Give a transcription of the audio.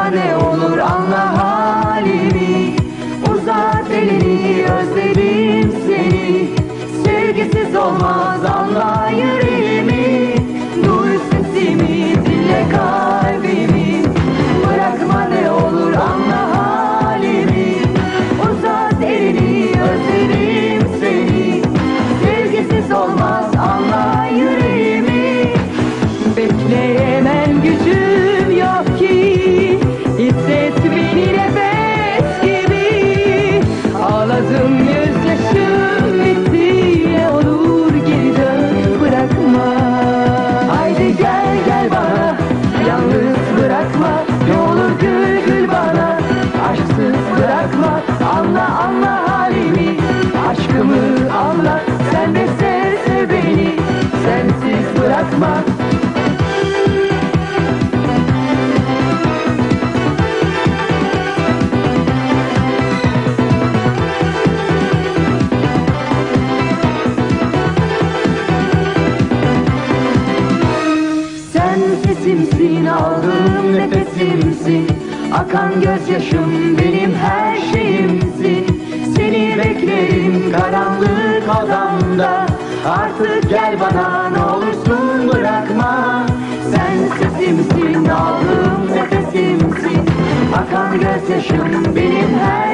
ne olur anla halimi. Uzat elini, özledim seni. Sevgisiz olmaz anla yüreğimi. Duy sesimi, dinle kalbimi. Bırakma ne olur anla halimi. Uzat elini, özledim seni. Sevgisiz olmaz anla yüreğimi. Bekleyemem, gücüm yok ki. Hisset beni nefes gibi. Ağladım, gözyaşım bitti. Ne olur geri dön, bırakma. Haydi gel gel bana, yalnız bırakma. Ne olur gül gül bana, aşksız bırakma. Anla anla halimi, aşkımı anla. Sen de sev beni, sensiz bırakma. Sesimsin, aldığım nefesimsin. Akan gözyaşım benim her şeyimsin. Seni beklerim karanlık odamda. Artık gel bana, ne olursun bırakma. Sen sesimsin, aldığım nefesimsin. Akan gözyaşım benim her